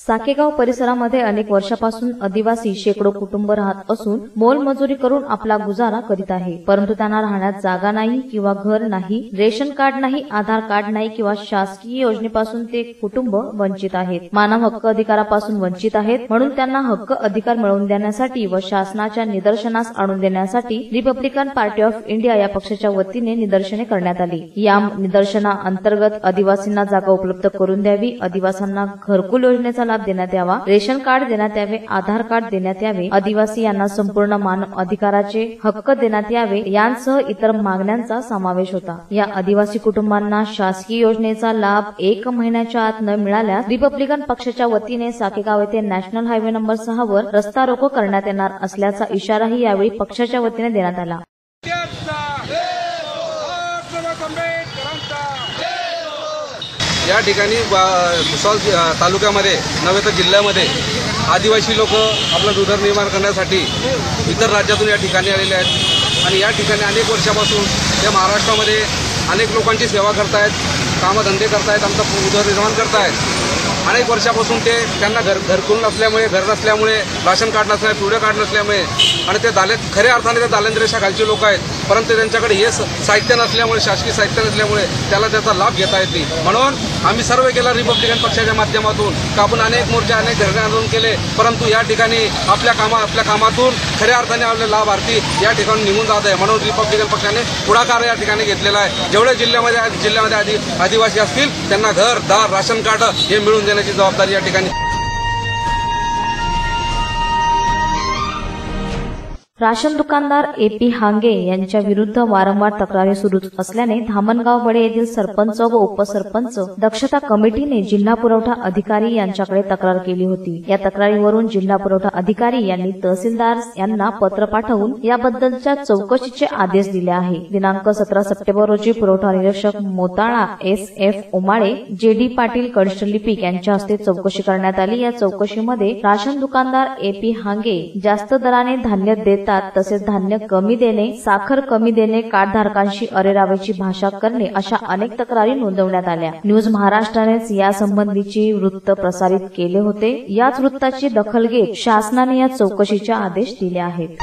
साकेगाव परिसरामध्ये अनेक वर्षापासून आदिवासी शेकडो कुटुंब राहत असून मोलमजुरी करून आपला गुजारा करीत आहे, परंतु त्यांना राहण्यास जागा नाही किंवा घर नाही, रेशन कार्ड नाही, आधार कार्ड नाही किंवा शासकीय योजनेपासून ते कुटुंब वंचित आहेत, मानव हक्क अधिकारापासून वंचित आहेत। म्हणून त्यांना हक्क अधिकार मिळवून देण्यासाठी व शासनाच्या निदर्शनास आणून देण्यासाठी रिपब्लिकन पार्टी ऑफ इंडिया या पक्षाच्या वतीने निदर्शने करण्यात आली। या निदर्शना अंतर्गत आदिवासींना जागा उपलब्ध करून द्यावी, आदिवासींना घरकुल योजनेचा लाभ देण्यात यावा, रेशन कार्ड देण्यात यावे, आधार कार्ड देण्यात यावे, आदिवासी यांना संपूर्ण मानव अधिकाराचे हक्क देण्यात यावे यांसह इतर मागण्यांचा समावेश होता। या आदिवासी कुटुंबांना शासकीय योजनेचा लाभ 1 महिन्याच्या आत न मिळाल्यास रिपब्लिकन पक्षाच्या वतीने साकेगाव येथे नॅशनल हायवे नंबर 6 वर रस्ता रोको करण्यात येणार असल्याचा इशाराही यावेळी पक्षाच्या वतीने देण्यात आला। या ठिकाणी भुसावळ तालुक्यामध्ये नव्हे तर जिल्ह्यामध्ये आदिवासी लोक आपला उदरनिर्वाह करण्यासाठी इतर राज्यातून या ठिकाणी आलेले आहेत आणि या ठिकाणी अनेक वर्षापासून ते महाराष्ट्रामध्ये अनेक लोकांची सेवा करतायत, कामधंदे करतायत, आमचा उदरनिर्वाह करतायत। अनेक वर्षापासून त्यांना घरकुल नसल्यामुळे, घर नसल्यामुळे, राशन कार्ड नसल्यामुळे, पिवळं कार्ड नसल्यामुळे आणि ते खऱ्या अर्थाने ते दारिद्र्य रेषेखालचे लोक आहेत, परंतु त्यांच्याकडे हे साहित्य नसल्यामुळे, शासकीय साहित्य नसल्यामुळे त्याला त्याचा लाभ घेता येत नाही। म्हणून आम्ही सर्व केला रिपब्लिकन पक्षाच्या माध्यमातून आपण अनेक मोर्चे, अनेक धरणे आंदोलन केले, परंतु या ठिकाणी आपल्या कामातून खऱ्या अर्थाने आपले लाभार्थी या ठिकाणी निघून जात आहे। म्हणून रिपब्लिकन पक्षाने पुढाकार या ठिकाणी घेतलेला आहे। जेवढे जिल्ह्यामध्ये आदिवासी असतील त्यांना घर, दार, राशन कार्ड हे मिळून देण्याची जबाबदारी या ठिकाणी। राशन दुकानदार AP हांगे यांच्या विरुद्ध वारंवार तक्रारी सुरूच असल्याने धामणगाव बडे येथील सरपंच व उपसरपंच दक्षता कमिटीने जिल्हा पुरवठा अधिकारी यांच्याकडे तक्रार केली होती। या तक्रारीवरून जिल्हा पुरवठा अधिकारी यांनी तहसीलदार यांना पत्र पाठवून याबद्दलच्या चौकशीचे आदेश दिले आहे। दिनांक 17 सप्टेंबर रोजी पुरवठा निरीक्षक मोताळा SF उमाळे, JD पाटील कडशलिपिक यांच्या हस्ते चौकशी करण्यात आली। या चौकशीमध्ये राशन दुकानदार AP हांगे जास्त दराने धान्य देतात, तसेच धान्य कमी देणे, साखर कमी देणे, कार्डधारकांशी अरेरावीची भाषा करणे अशा अनेक तक्रारी नोंदवण्यात आल्या। न्यूज महाराष्ट्रानेच यासंबंधीची वृत्त प्रसारित केले होते। याच वृत्ताची दखल घेत शासनाने या चौकशीचे आदेश दिले आहेत।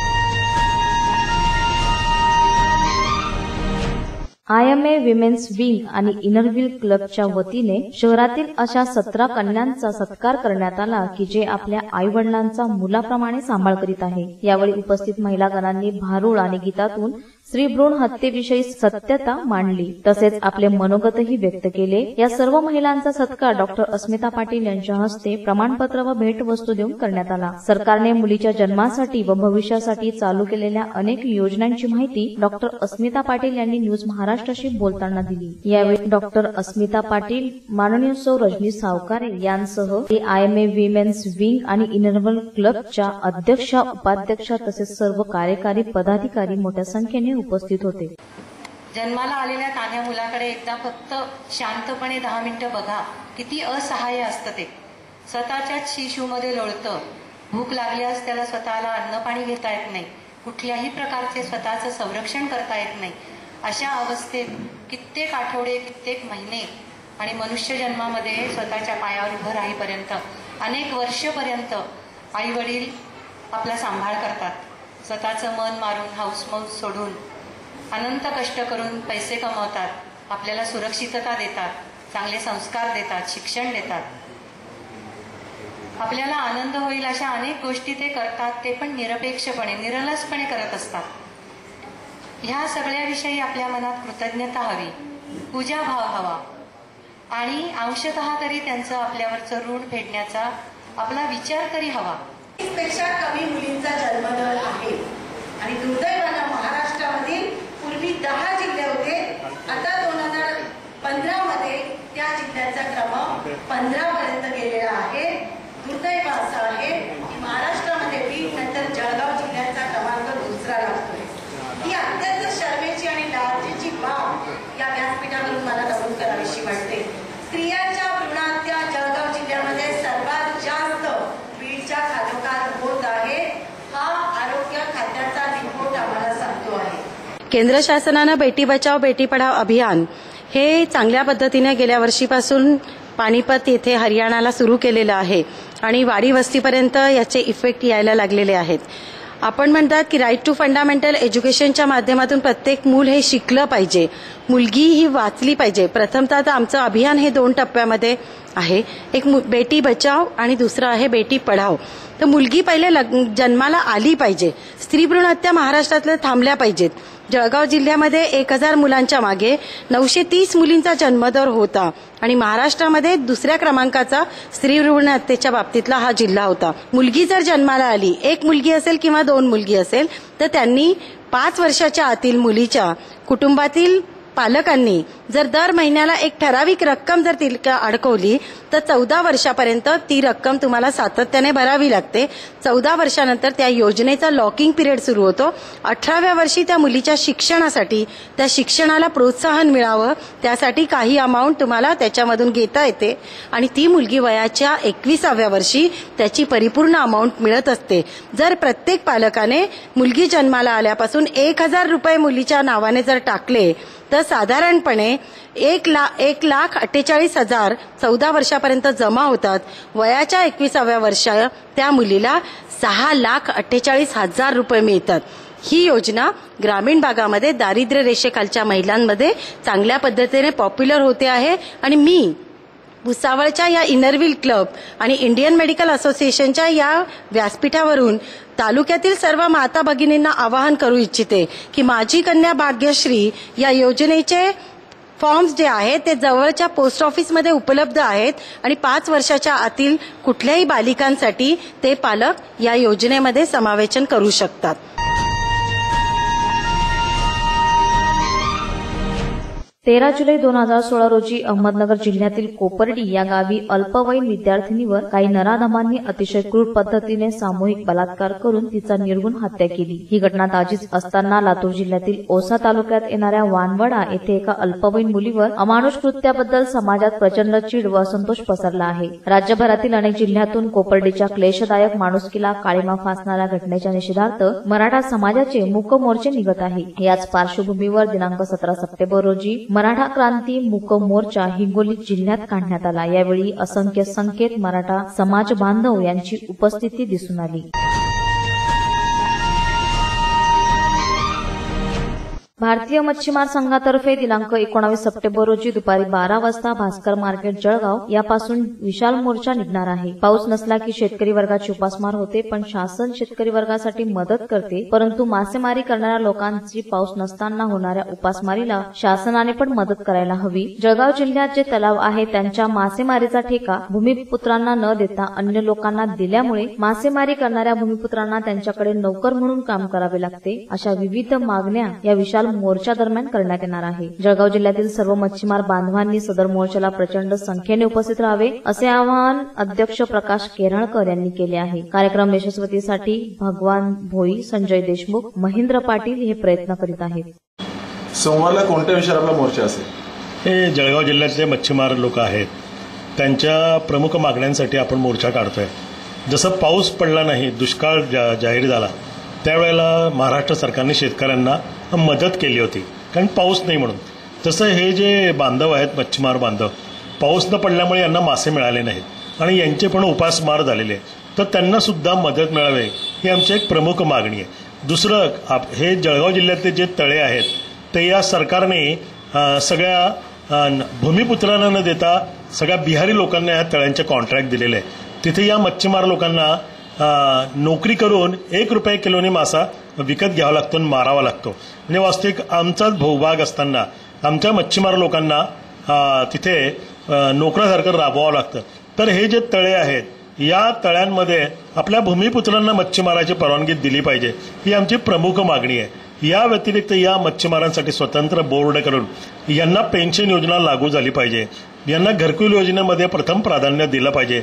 IMA विमेन्स विंग आणि इनरव्हील क्लबच्या वतीने शहरातील अशा 17 कन्यांचा सत्कार करण्यात आला की जे आपल्या आई वडिलांचा मुलाप्रमाणे सांभाळ करीत आहे। यावेळी उपस्थित महिलागणांनी भारुड आणि गीतातून स्त्रीभ्रूण हत्येविषयी सत्यता मांडली, तसेच आपले मनोगतही व्यक्त केले। या सर्व महिलांचा सत्कार डॉ. अस्मिता पाटील यांच्या हस्ते प्रमाणपत्र व भेटवस्तू देऊन करण्यात आला। सरकारने मुलीच्या जन्मासाठी व भविष्यासाठी चालू केलेल्या अनेक योजनांची माहिती डॉ. अस्मिता पाटील यांनी न्यूज महाराष्ट्राशी बोलताना दिली। यावेळी डॉ. अस्मिता पाटील, माननीय सौ रजनी सावकारे यांसह IMA विमेन्स विंग आणि इनरव्हील क्लबच्या अध्यक्षा, उपाध्यक्षा तसेच सर्व कार्यकारी पदाधिकारी मोठ्या संख्येने उपस्थित होते। जन्माला आलेल्या तान्ह्या मुलाकडे एकदा फक्त शांतपणे 10 मिनिटं बघा, किती असहाय्य असतं ते। स्वतःच्याच शिशूमध्ये लोळतं, भूक लागल्यास त्याला स्वतःला अन्न पाणी घेता येत नाही, कुठल्याही प्रकारचे स्वतःचं संरक्षण करता येत नाही। अशा अवस्थेत कित्येक आठवडे, कित्येक महिने आणि मनुष्य जन्मामध्ये स्वतःच्या पायावर उभं राहीपर्यंत अनेक वर्षपर्यंत आई वडील आपला सांभाळ करतात। स्वतःचं मन मारून, हाऊसमौज सोडून, अनंत कष्ट करून पैसे कमवतात, आपल्याला सुरक्षितता देतात, चांगले संस्कार देतात, शिक्षण देतात, आपल्याला आनंद होईल अशा अनेक गोष्टी ते करतात। ते पण निरपेक्षपणे, निरलसपणे करत असतात। ह्या सगळ्याविषयी आपल्या मनात कृतज्ञता हवी, पूजाभाव हवा आणि अंशतः तरी त्यांचं आपल्यावरचं ऋण फेडण्याचा आपला विचार तरी हवा। पेक्षा कमी मुलींचा जन्मदर आहे आणि दुर्दैवानं महाराष्ट्रामधील पूर्वी 10 जिल्हे होते, आता 2015 मध्ये त्या जिल्ह्याचा क्रमांक 15 पर्यंत गेलेला आहे। दुर्दैव असं आहे की महाराष्ट्रामध्ये बीड नंतर जळगाव जिल्ह्याचा क्रमांक 2रा लागतोय। ही अत्यंत शर्मेची आणि लाजेची बाब या व्यासपीठावरून मला नमूद करावीशी वाटते। स्त्रियांच्या भ्रूणहत्या जळगाव जिल्ह्यामध्ये सर्वात जास्त बीडच्या खालोखाल होत आहे, हा आरोग्य खात्याचा रिपोर्ट आम्हाला सांगतो आहे। केंद्र शासनाने बेटी बचाओ बेटी पढाओ अभियान हे चांगल्या पद्धतीने गेल्या वर्षीपासून पानिपत येथे हरियाणाला सुरू केलेलं आहे आणि वाडी वस्तीपर्यंत याचे इफेक्ट यायला लागलेले आहेत. आपण म्हणतात की राईट टू फंडामेंटल एज्युकेशनच्या माध्यमातून प्रत्येक मूल हे शिकलं पाहिजे, मुलगी ही वाचली पाहिजे. प्रथमतः तर आमचं अभियान हे 2 टप्प्यामध्ये आहे. एक बेटी बचाव आणि दुसरं आहे बेटी पढाव. तर मुलगी पहिले जन्माला आली पाहिजे. स्त्री भ्रूण हत्या महाराष्ट्रातल्या थांबल्या पाहिजेत. जळगाव जिल्ह्यामध्ये 1000 मुलांच्या मागे 930 मुलींचा जन्मदर होता आणि महाराष्ट्रामध्ये 2ऱ्या क्रमांकाचा स्त्री भ्रूण हत्येच्या बाबतीतला हा जिल्हा होता. मुलगी जर जन्माला आली, 1 मुलगी असेल किंवा 2 मुलगी असेल, तर त्यांनी 5 वर्षाच्या आतील मुलीच्या कुटुंबातील पालकांनी जर दर महिन्याला एक ठराविक रक्कम जर ती अडकवली तर 14 वर्षापर्यंत ती रक्कम तुम्हाला सातत्याने भरावी लागते. 14 वर्षानंतर त्या योजनेचा लॉकिंग पिरियड सुरू होतो. 18व्या वर्षी त्या मुलीच्या शिक्षणासाठी, त्या शिक्षणाला प्रोत्साहन मिळावं त्यासाठी काही अमाऊंट तुम्हाला त्याच्यामधून घेता येते आणि ती मुलगी वयाच्या 21व्या वर्षी त्याची परिपूर्ण अमाऊंट मिळत असते. जर प्रत्येक पालकाने मुलगी जन्माला आल्यापासून 1000 रुपये मुलीच्या नावाने जर टाकले तर साधारणपणे 1,48,000 14 वर्षापर्यंत जमा होतात. वयाच्या 21व्या वर्षा त्या मुलीला 6,48,000 रुपये मिळतात. ही योजना ग्रामीण भागामध्ये दारिद्र्य रेषेखालच्या महिलांमध्ये चांगल्या पद्धतीने पॉप्युलर होते आहे आणि मी भुसावळच्या या इनरव्हील क्लब आणि इंडियन मेडिकल असोसिएशनच्या या व्यासपीठावरून तालुक्यातील सर्व माता भगिनींना आवाहन करू इच्छिते की माझी कन्या भाग्यश्री या योजनेचे फॉर्म्स जे आहेत ते जवळच्या पोस्ट ऑफिसमध्ये उपलब्ध आहेत आणि 5 वर्षाच्या आतील कुठल्याही बालिकांसाठी ते पालक या योजनेमध्ये समावेशन करू शकतात. तेरा जुलै 2016 रोजी अहमदनगर जिल्ह्यातील कोपर्डी या गावी अल्पवयीन विद्यार्थिनीवर काही नराधमांनी अतिशय क्रूर पद्धतीने सामूहिक बलात्कार करून तिचा निर्गुण हत्या केली. ही घटना ताजीच असताना लातूर जिल्ह्यातील औसा तालुक्यात येणाऱ्या वानवडा येथे एका अल्पवयीन मुलीवर अमानुष कृत्याबद्दल समाजात प्रचंड चीड व असंतोष पसरला आहे. राज्यभरातील अनेक जिल्ह्यातून कोपर्डीच्या क्लेशदायक माणुसकीला काळीमा फासणाऱ्या घटनेच्या निषेधार्थ मराठा समाजाचे मूक मोर्चे निघत आहे. याच पार्श्वभूमीवर दिनांक 17 सप्टेंबर रोजी मराठा क्रांती मूक मोर्चा हिंगोली जिल्ह्यात काढण्यात आला. यावेळी असंख्य संख्येत मराठा समाज बांधव यांची उपस्थिती दिसून आली. भारतीय मच्छीमार संघातर्फे दिनांक 19 सप्टेंबर रोजी दुपारी 12 वाजता भास्कर मार्केट जळगाव यापासून विशाल मोर्चा निघणार आहे. पाऊस नसला की शेतकरी वर्गाची उपासमार होते, पण शासन शेतकरी वर्गासाठी मदत करते. परंतु मासेमारी करणाऱ्या लोकांची पाऊस नसताना होणाऱ्या उपासमारीला शासनाने पण मदत करायला हवी. जळगाव जिल्ह्यात जे तलाव आहे त्यांच्या मासेमारीचा ठेका भूमिपुत्रांना न देता अन्य लोकांना दिल्यामुळे मासेमारी करणाऱ्या भूमिपुत्रांना त्यांच्याकडे नोकर म्हणून काम करावे लागते. अशा विविध मागण्या या विशाल मोर्चा दरम्यान करण्यात येणार आहे. जळगाव जिल्ह्यातील सर्व मच्छीमार बांधवांनी सदर मोर्चाला प्रचंड संख्येने उपस्थित राहावे असे आवाहन अध्यक्ष प्रकाश केरळकर यांनी केले आहे. कार्यक्रम यशस्वीसाठी भगवान भोई, संजय देशमुख, महेंद्र पाटील हे प्रयत्न करीत आहेत. सोमवारला कोणत्या विषयावर आपला मोर्चा असेल? हे जळगाव जिल्ह्यातले मच्छीमार लोक आहेत, त्यांच्या प्रमुख मागण्यांसाठी आपण मोर्चा काढतोय. जसं पाऊस पडला नाही, दुष्काळ जाहीर झाला, त्यावेळेला महाराष्ट्र सरकारने शेतकऱ्यांना मदत केली होती, कारण पाऊस नाही म्हणून. तसं हे जे बांधव आहेत, मच्छीमार बांधव, पाऊस न पडल्यामुळे यांना मासे मिळाले नाहीत आणि यांचे पण उपासमार झालेले, तर त्यांना सुद्धा मदत मिळावी ही आमची एक प्रमुख मागणी आहे. दुसरं, हे जळगाव जिल्ह्यातले जे तळे आहेत ते या सरकारने सगळ्या भूमिपुत्रांना न देता सगळ्या बिहारी लोकांना या तळ्यांचे कॉन्ट्रॅक्ट दिलेले आहे. तिथे या मच्छीमार लोकांना नोकरी करून 1 रुपये किलोनी मासा विकत घ्यावा लागतो आणि मारावा लागतो. म्हणजे वास्तविक आमचाच भूभाग असताना आमच्या मच्छीमार लोकांना तिथे नोकरासारखं राबवावं लागतं. तर हे जे तळे आहेत या तळ्यांमध्ये आपल्या भूमिपुत्रांना मच्छीमाराची परवानगी दिली पाहिजे, ही आमची प्रमुख मागणी आहे. या व्यतिरिक्त या मच्छीमारांसाठी स्वतंत्र बोर्ड करून यांना पेन्शन योजना लागू झाली पाहिजे. यांना घरकुल योजनेमध्ये प्रथम प्राधान्य दिलं पाहिजे.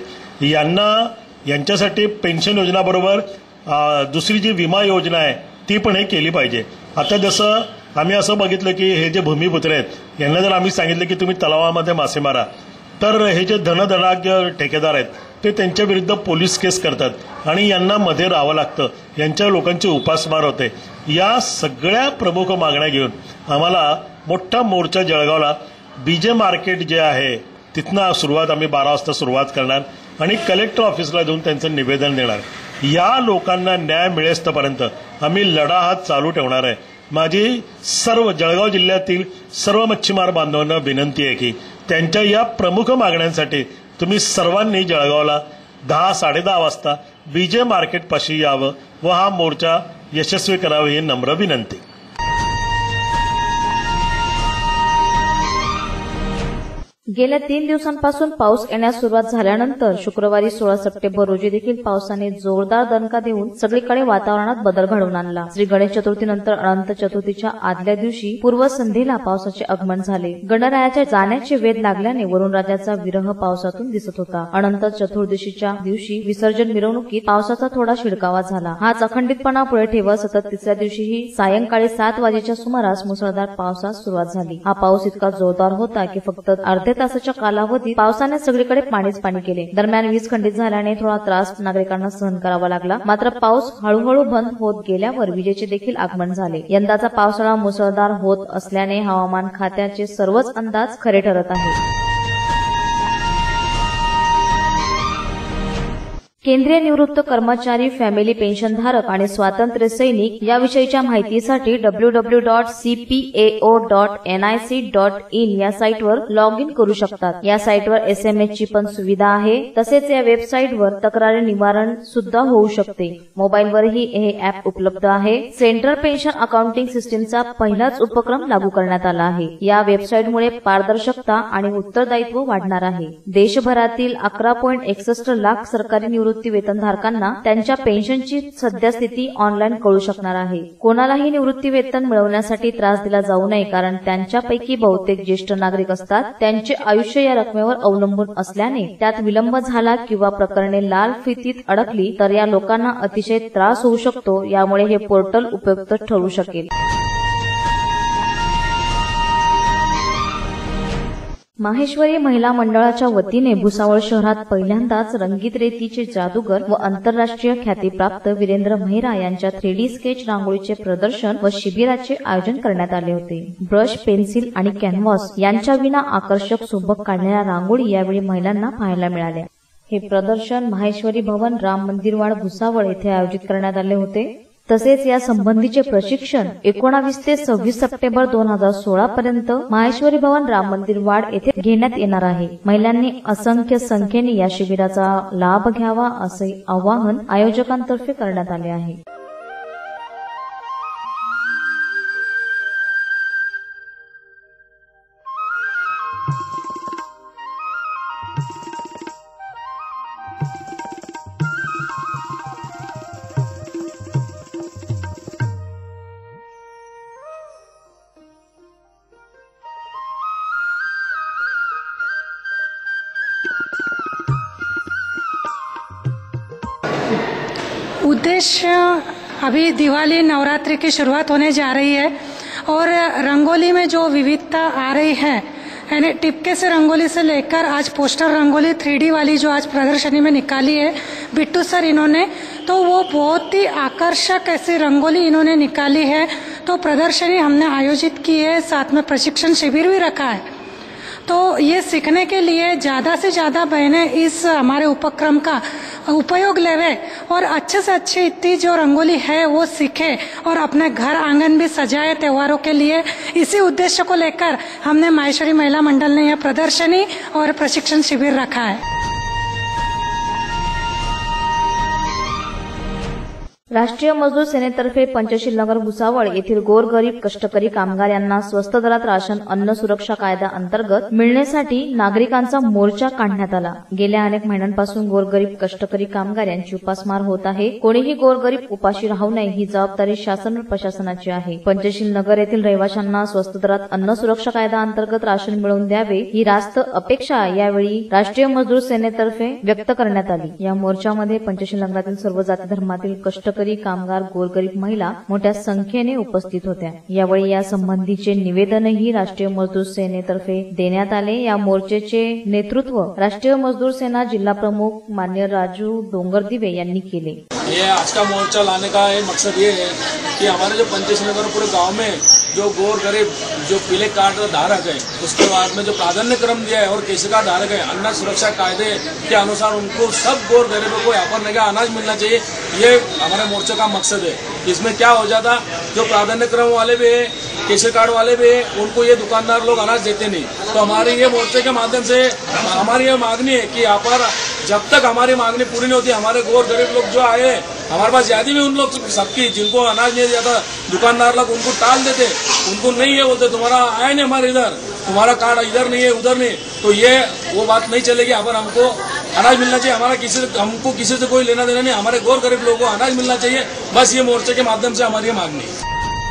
यांच्यासाठी पेन्शन योजनाबरोबर दुसरी जी विमा योजना आहे ती पण हे केली पाहिजे. आता जसं आम्ही असं बघितलं की हे जे भूमिपुत्र आहेत यांना जर आम्ही सांगितलं की तुम्ही तलावामध्ये मासे मारा, तर हे जे धनधनाढ्य ठेकेदार आहेत ते त्यांच्या विरुद्ध पोलीस केस करतात आणि यांना मध्ये राहावं लागतं, यांच्या लोकांची उपासमार होते. या सगळ्या प्रमुख मागण्या घेऊन आम्हाला मोठा मोर्चा जळगावला बीजे मार्केट जे आहे तिथनं सुरुवात आम्ही 12 वाजता सुरुवात करणार आणि कलेक्टर ऑफिसला जाऊन त्यांचं निवेदन देणार. या लोकांना न्याय मिळेस्तपर्यंत आम्ही लढा हा चालू ठेवणार आहे. माझी सर्व जळगाव जिल्ह्यातील सर्व मच्छीमार बांधवांना विनंती आहे की त्यांच्या या प्रमुख मागण्यांसाठी तुम्ही सर्वांनी जळगावला 10-10:30 वाजता बीजे मार्केट पाशी यावं व हा मोर्चा यशस्वी करावा ही नम्र विनंती. गेल्या 3 दिवसांपासून पाऊस येण्यास सुरुवात झाल्यानंतर शुक्रवारी 16 सप्टेंबर रोजी देखील पावसाने जोरदार दणका देऊन सगळीकडे वातावरणात बदल घडवून आणला. श्री गणेश चतुर्थीनंतर अनंत चतुर्थीच्या आदल्या दिवशी पूर्वसंध्येला पावसाचे आगमन झाले. गणरायाच्या जाण्याचे वेध लागल्याने वरुण राजाचा विरह पावसातून दिसत होता. अनंत चतुर्दशीच्या दिवशी विसर्जन मिरवणुकीत पावसाचा थोडा शिडकावा झाला. हाच अखंडितपणा पुढे ठेवत सतत तिसऱ्या दिवशीही सायंकाळी 7 वाजेच्या सुमारास मुसळधार पावसास सुरुवात झाली. हा पाऊस इतका जोरदार होता की फक्त अर्ध्या तासाच्या कालावधीत पावसाने सगळीकडे पाणीच पाणी केले. दरम्यान वीज खंडित झाल्याने थोडा त्रास नागरिकांना सहन करावा लागला. मात्र पाऊस हळूहळू बंद होत गेल्यावर विजेचे देखील आगमन झाले. यंदाचा पावसाळा मुसळधार होत असल्याने हवामान खात्याचे सर्वच अंदाज खरे ठरत आहेत. केंद्रीय निवृत्त कर्मचारी, फॅमिली पेन्शनधारक आणि स्वातंत्र्य सैनिक याविषयीच्या माहितीसाठी www.cpao.nic.in या साईटवर लॉग इन करू शकतात. या साईटवर SMS ची पण सुविधा आहे. तसेच या वेबसाईटवर तक्रारी निवारण सुद्धा होऊ शकते. मोबाईलवरही हे अॅप उपलब्ध आहे. सेंट्रल पेन्शन अकाउंटिंग सिस्टीमचा पहिलाच उपक्रम लागू करण्यात आला आहे. या वेबसाईटमुळे पारदर्शकता आणि उत्तरदायित्व वाढणार आहे. देशभरातील 11.61 लाख सरकारी निवृत्ती वेतनधारकांना त्यांच्या पेन्शनची सद्यस्थिती ऑनलाईन कळू शकणार आहे. कोणालाही निवृत्ती वेतन मिळवण्यासाठी त्रास दिला जाऊ नये, कारण त्यांच्यापैकी बहुतेक ज्येष्ठ नागरिक असतात. त्यांचे आयुष्य या रकमेवर अवलंबून असल्याने त्यात विलंब झाला किंवा प्रकरणे लाल फितीत अडकली तर या लोकांना अतिशय त्रास होऊ शकतो. यामुळे हे पोर्टल उपयुक्त ठरू शकेल. माहेश्वरी महिला मंडळाच्या वतीने भुसावळ शहरात पहिल्यांदाच रंगीत रेतीचे जादूगर व आंतरराष्ट्रीय ख्यातीप्राप्त वीरेंद्र मेहरा यांच्या 3D स्केच रांगोळीचे प्रदर्शन व शिबिराचे आयोजन करण्यात आले होते. ब्रश, पेन्सिल आणि कॅनव्हास यांच्या विना आकर्षक सुबक काढलेल्या रांगोळी यावेळी महिलांना पाहायला मिळाल्या. हे प्रदर्शन माहेश्वरी भवन, राम मंदिरवाड, भुसावळ येथे आयोजित करण्यात आले होते. तसेच या संबंधीचे प्रशिक्षण 19 ते 26 सप्टेंबर 2016 पर्यंत माहेश्वरी भवन, राम मंदिर वाड येथे घेण्यात येणार आहे. महिलांनी असंख्य संख्येने या शिबिराचा लाभ घ्यावा असे आवाहन आयोजकांतर्फे करण्यात आले आहे. उद्देश्य, अभी दिवाली नवरात्रि की शुरुआत होने जा रही है और रंगोली में जो विविधता आ रही है, यानी टिपके से रंगोली से लेकर आज पोस्टर रंगोली 3D वाली जो आज प्रदर्शनी में निकाली है बिट्टू सर इन्होंने, तो वो बहुत ही आकर्षक ऐसी रंगोली इन्होंने निकाली है. तो प्रदर्शनी हमने आयोजित की है, साथ में प्रशिक्षण शिविर भी रखा है. तो ये सीखने के लिए ज़्यादा से ज़्यादा बहनें इस हमारे उपक्रम का उपयोग लेवे और अच्छे से अच्छी इतनी जो रंगोली है वो सीखे और अपने घर आंगन भी सजाए त्योहारों के लिए. इसी उद्देश्य को लेकर हमने माहेश्वरी महिला मंडल ने यह प्रदर्शनी और प्रशिक्षण शिविर रखा है. राष्ट्रीय मजदूर सेनेतर्फे पंचशील नगर भुसावळ येथील गोरगरीब कष्टकरी कामगार यांना स्वस्त दरात राशन अन्न सुरक्षा कायदा अंतर्गत मिळण्यासाठी नागरिकांचा मोर्चा काढण्यात आला. गेल्या अनेक महिन्यांपासून गोरगरीब कष्टकरी कामगार यांची उपासमार होत आहे. कोणीही गोरगरीब उपाशी राहू नये ही जबाबदारी शासन व प्रशासनाची आहे. पंचशील नगर येथील रहिवाशांना स्वस्त दरात अन्न सुरक्षा कायदा अंतर्गत राशन मिळवून द्यावे ही रास्त अपेक्षा यावेळी राष्ट्रीय मजदूर सेनेतर्फे व्यक्त करण्यात आली. या मोर्चामध्ये पंचशील नगरातील सर्व जाती धर्मातील कष्टकरी कामगार, गोरगरीब महिला मोठ्या संख्येने उपस्थित होत्या. यावेळी या संबंधीचे निवेदनही राष्ट्रीय मजदूर सेनेतर्फे देण्यात आले. या मोर्चाचे नेतृत्व राष्ट्रीय मजदूर सेना जिल्हा प्रमुख मान्य राजू डोंगरदिवे यांनी केले. ये आज का मोर्चा लाने का मकसद ये है कि हमारे जो पंचायत नगर पूरे गांव में जो गोर गरीब जो पीले कार्ड धारक है उसके बाद में जो प्राधान्य क्रम दिया है और केसी कार्ड धारक है अन्न सुरक्षा कायदे के अनुसार उनको सब गोर गरीबों को यहाँ पर नया अनाज मिलना चाहिए, ये हमारे मोर्चे का मकसद है। इसमें क्या हो जाता, जो प्राधान्य क्रम वाले भी है केसी कार्ड वाले भी है उनको ये दुकानदार लोग अनाज देते नहीं। तो हमारी ये मोर्चे के माध्यम से हमारी ये मांगनी है कि यहाँ पर जब तक हमारी मांगनी पूरी नहीं होती, हमारे गोर गरीब लोग जो आए हमारे पास ज्यादा भी उन लोग सबकी जिनको अनाज नहीं जाता दुकानदार लोग उनको टाल देते, उनको नहीं है बोलते तुम्हारा आया नहीं हमारे इधर, तुम्हारा कार्ड इधर नहीं है उधर नहीं। तो ये वो बात नहीं चलेगी। यहाँ पर हमको अनाज मिलना चाहिए, हमको किसी से कोई लेना देना नहीं, हमारे गोर गरीब लोगों को अनाज मिलना चाहिए। बस ये मोर्चे के माध्यम से हमारी ये मांगनी है।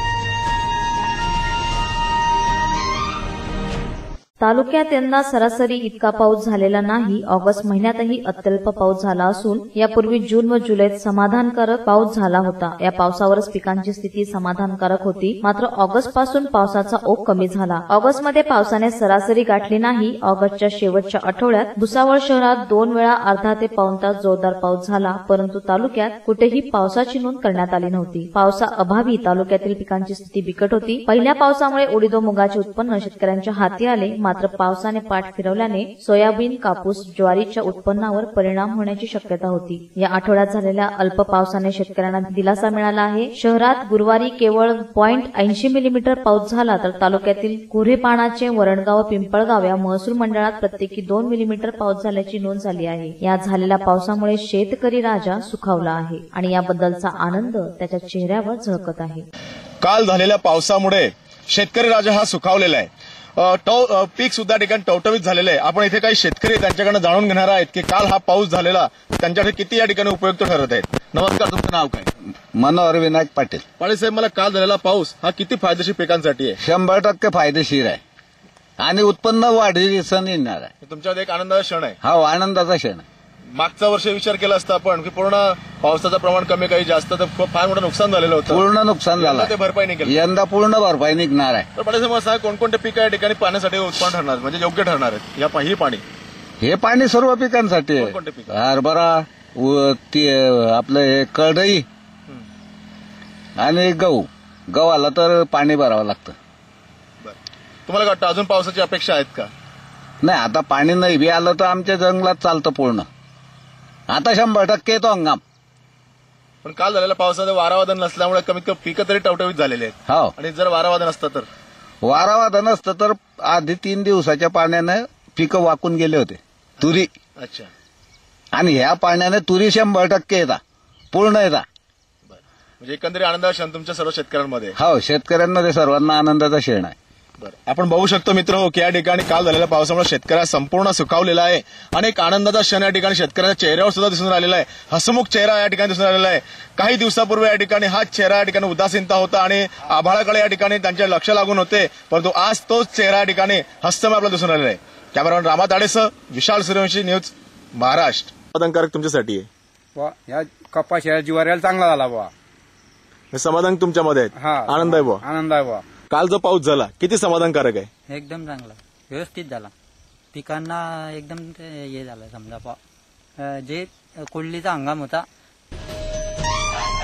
तालुक्यात यंदा सरासरी इतका पाऊस झालेला नाही। ऑगस्ट महिन्यातही अत्यल्प पाऊस झाला असून यापूर्वी जून व जुलैत समाधानकारक पाऊस झाला होता। या पावसावरच पिकांची स्थिती समाधानकारक होती। मात्र ऑगस्ट पासून पावसाचा ओघ कमी झाला। ऑगस्टमध्ये पावसाने सरासरी गाठली नाही। ऑगस्टच्या शेवटच्या आठवड्यात भुसावळ शहरात 2 वेळा अर्धा ते पाऊण तास जोरदार पाऊस झाला, परंतु तालुक्यात कुठेही पावसाची नोंद करण्यात आली नव्हती। पावसाअभावी तालुक्यातील पिकांची स्थिती बिकट होती। पहिल्या पावसामुळे उडीद व मुगाचे उत्पन्न शेतकऱ्यांच्या हाती आले, मात्र पावसाने पाठ फिरवल्याने सोयाबीन, कापूस, ज्वारीच्या उत्पन्नावर परिणाम होण्याची शक्यता होती। या आठवड्यात झालेल्या अल्प पावसाने शेतकऱ्यांना दिलासा मिळाला आहे। शहरात गुरुवारी केवळ 0.80 मिलीमीटर पाऊस झाला, तर तालुक्यातील कुऱ्हेपाणाचे, वरणगाव, पिंपळगाव या महसूल मंडळात प्रत्येकी 2 मिलीमीटर पाऊस झाल्याची नोंद झाली आहे। या झालेल्या पावसामुळे शेतकरी राजा सुखावला आहे आणि याबद्दलचा आनंद त्याच्या चेहऱ्यावर झळकत आहे। काल झालेल्या पावसामुळे शेतकरी राजा हा सुखावलेला आहे। पीक सुद्धा ठिकाणी टवटवीत झालेलं आहे। आपण इथे काही शेतकरी त्यांच्याकडे जाणून घेणार आहेत की काल हा पाऊस झालेला त्यांच्याकडे किती या ठिकाणी उपयुक्त ठरत आहेत। नमस्कार, तुमचं नाव काय? मनोहर विनायक पाटील। पाटील साहेब, मला काल झालेला पाऊस हा किती फायदेशीर पिकांसाठी आहे? 100% फायदेशीर आहे आणि उत्पन्न वाढीस येणार आहे। तुमच्यात एक आनंदाचा क्षण आहे। हा आनंदाचा क्षण आहे। मागचा वर्ष विचार केला असता आपण की पूर्ण पावसाचं प्रमाण कमी काही जास्त तर फार मोठं नुकसान झालेलं होतं। पूर्ण नुकसान झालं, ते भरपाई नाही केली। यंदा पूर्ण भरपाई निघणार आहे। तर पाटील साहेब, मला सांगा कोणकोणते पिकं या ठिकाणी पाण्यासाठी उत्पन्न ठरणार म्हणजे योग्य ठरणार आहेत? ही पाणी हे पाणी सर्व पिकांसाठी आहे। कोणकोणते पिकं? हरभरा, आपलं हे करडई आणि गव्हाला तर पाणी भरावं लागतं। तुम्हाला वाटतं अजून पावसाची अपेक्षा आहेत का? नाही, आता पाणी नाही बी आलं तर आमच्या जंगलात चालतं पूर्ण। आता 100% येतो हंगाम। पण काल झालेल्या पावसाचं वारावादन नसल्यामुळे कमीत कमी पिकं तरी टवटवीत झालेले आहेत। हो, आणि जर वारावादन असतं तर वारावादन असतं तर आधी 3 दिवसाच्या पाण्यानं पिकं वाकून गेले होते तुरी। अच्छा, आणि ह्या पाण्याने तुरी 100% येतात, पूर्ण येतात। म्हणजे एकंदरीत आनंदाचा क्षण तुमच्या सर्व शेतकऱ्यांमध्ये? हो, शेतकऱ्यांमध्ये सर्वांना आनंदाचा क्षण आहे। आपण बघू शकतो मित्र हो की या ठिकाणी काल झालेल्या पावसामुळे शेतकऱ्या संपूर्ण सुखावलेला आहे आणि एक आनंदाचा क्षण या ठिकाणी शेतकऱ्याच्या चेहऱ्यावर सुद्धा दिसून राहिलेला आहे। हसमुख चेहरा या ठिकाणी दिसून राहिलेला आहे। काही दिवसापूर्वी या ठिकाणी हाच चेहरा या ठिकाणी उदासीनता होता आणि आभाळाकडे या ठिकाणी त्यांचे लक्ष लागून होते, परंतु आज तोच चेहरा या ठिकाणी हस्तमय आपल्याला दिसून राहिलेला आहे। कॅमेरामॅन रामा ताडेसह विशाल सूर्यवंशी, न्यूज महाराष्ट्र। समाधानकारक तुमच्यासाठी आहे? या कपास या ज्वारीला चांगला झाला बुवा। हे समाधान तुमच्यामध्ये आहे? आनंद आहे बुवा? आनंद आहे बुवा। काल जो पाऊस झाला किती समाधानकारक आहे? एकदम चांगला, व्यवस्थित झाला। पिकांना एकदम हे झालं समजा जे कोल्डीचा हंगाम होता